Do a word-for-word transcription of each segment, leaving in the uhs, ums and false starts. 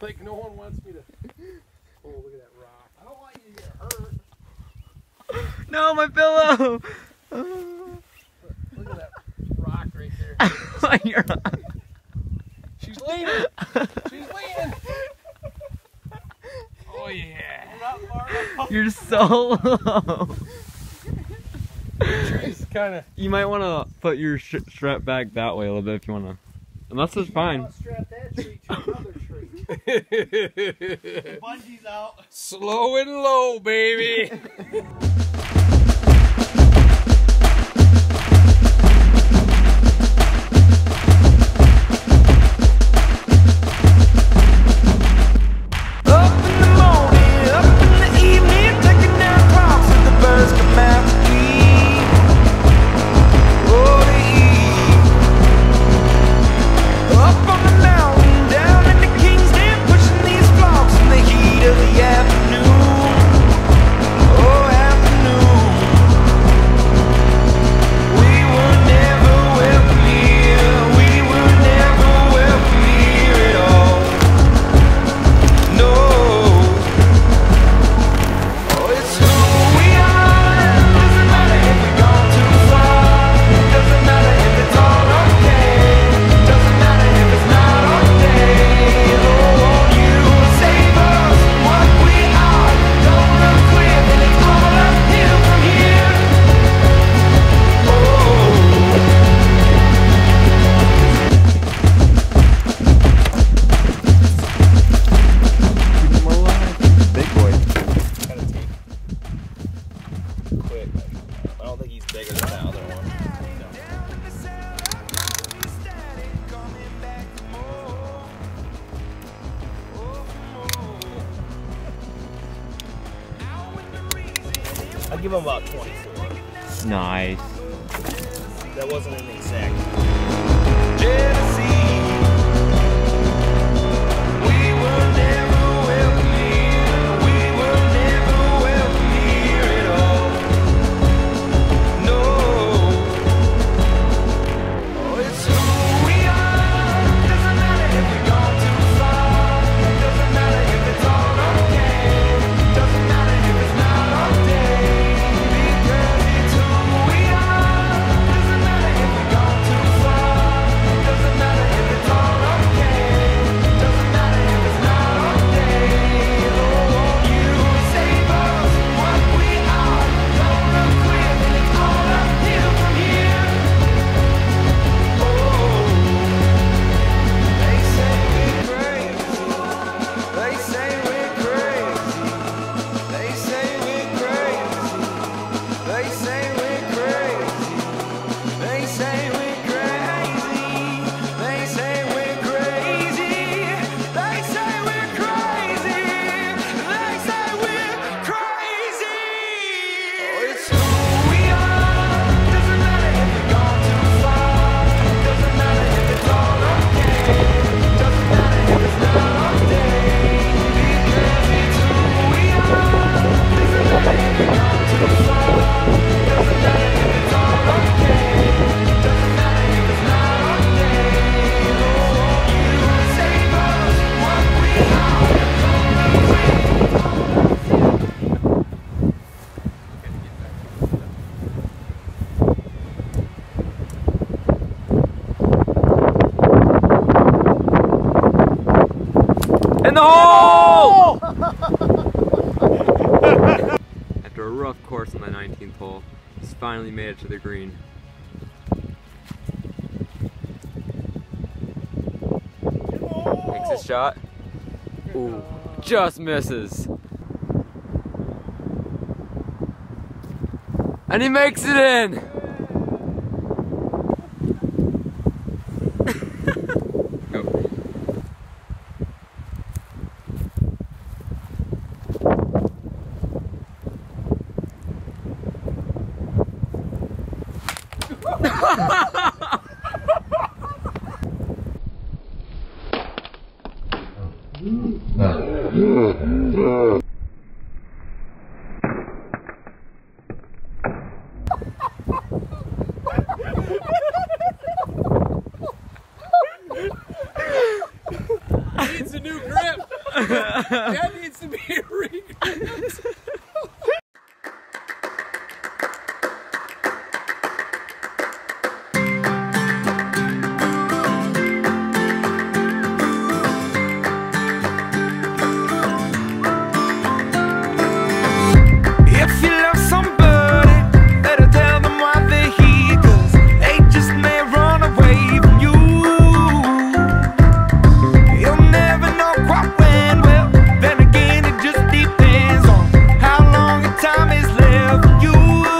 like no one wants me to. Oh, look at that rock. I don't want you to get hurt. No, my pillow! Look at that rock right there. You're She's leaning. She's leaning. Oh yeah. You're so low. Tree's kind of. You might want to put your sh strap back that way a little bit if you want to. Unless it's fine. Strap that tree to another tree. Bungee's out. Slow and low, baby. I'll give him about twenty-four. Nice. That wasn't an exact. In the hole! After a rough course on the nineteenth hole, he's finally made it to the green. Takes his shot. Ooh, just misses. And he makes it in! Needs a new grip. That needs to be a regret. If you love somebody, better tell them why they're here, 'cause they just may run away from you. You'll never know quite when, well, then again it just depends on how long the time is left for you.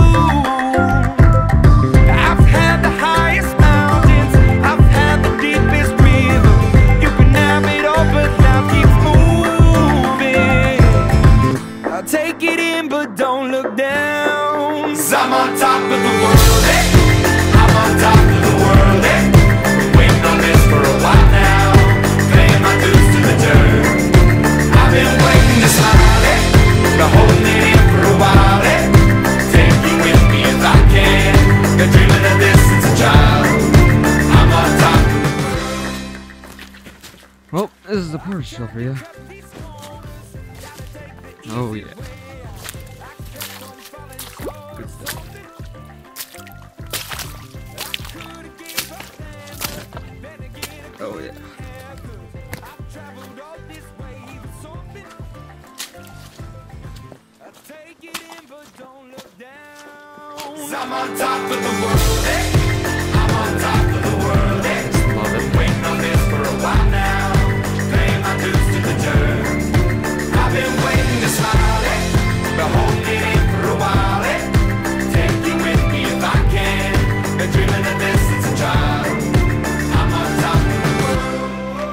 I've had the highest mountains, I've had the deepest river. You can have it all, but life keeps moving. I'll take it in, but don't look down. 'Cause I'm on top of the world, eh? I'm on top of the world, eh? Been waiting on this for a while now, paying my dues to the dirt. I've been waiting to smile, eh? Been holding it in for a while, eh? Take you with me if I can. Been dreaming of this since a child. I'm on top of the Well, this is the party show for you. Oh yeah. Good stuff. Oh yeah. I'm on top of the world, eh? I'm on top of the world, eh? Love it. Waiting on this for a while now, paying my dues to the dirt. I've been waiting to smile, eh? Been holding it in for a while, eh? Take you with me if I can. Been dreaming of this since a child. I'm on top of the world.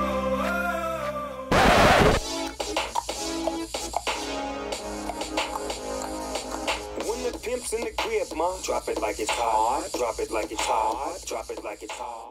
When the pimp's in the crib, ma, drop it like it's hot. Drop it like it's hot. Drop it like it's hot.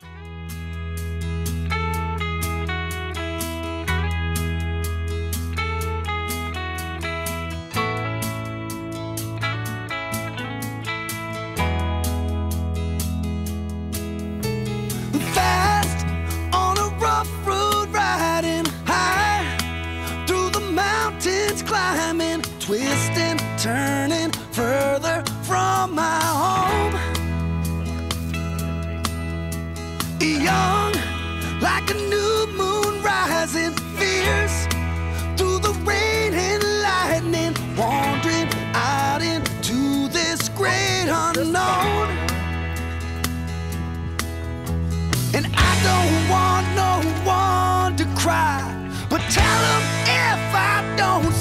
Fast on a rough road, riding high through the mountains, climbing, twisting, turning further from my home. Young like a new moon rising, fierce through the rain and lightning, wandering out into this great unknown. And I don't want no one to cry, but tell them if I don't